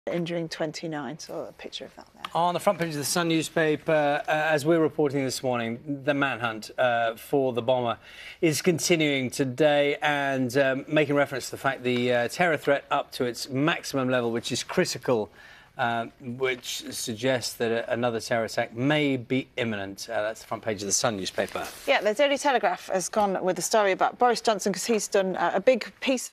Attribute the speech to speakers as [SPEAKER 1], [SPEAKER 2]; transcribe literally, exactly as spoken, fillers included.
[SPEAKER 1] injuring twenty-nine. So a picture of that there.
[SPEAKER 2] On the front page of the Sun newspaper, uh, as we're reporting this morning, the manhunt uh, for the bomber is continuing today, and um, making reference to the fact the uh, terror threat up to its maximum level, which is critical, uh, which suggests that a another terror attack may be imminent. Uh, that's the front page of the Sun newspaper.
[SPEAKER 1] Yeah, the Daily Telegraph has gone with a story about Boris Johnson because he's done uh, a big piece